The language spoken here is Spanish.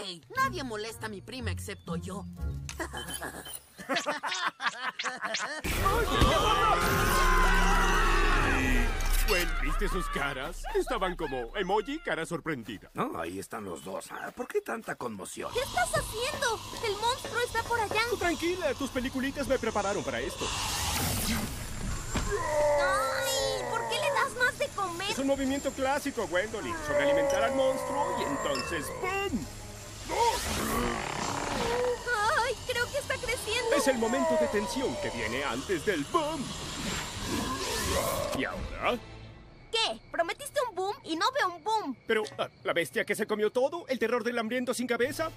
Hey, nadie molesta a mi prima excepto yo. Bueno, ¿viste sus caras? Estaban como emoji, cara sorprendida. No, ahí están los dos. ¿Por qué tanta conmoción? ¿Qué estás haciendo? El monstruo está por allá. Tú tranquila, tus peliculitas me prepararon para esto. ¡Ay! ¿Por qué le das más de comer? Es un movimiento clásico, Gwendolyn. Sobrealimentar al monstruo y entonces ¡pum! ¡Ay! Creo que está creciendo. Es el momento de tensión que viene antes del boom. ¿Y ahora? ¿Qué? Prometiste un boom y no veo un boom. Pero, ¿la bestia que se comió todo? ¿El terror del hambriento sin cabeza?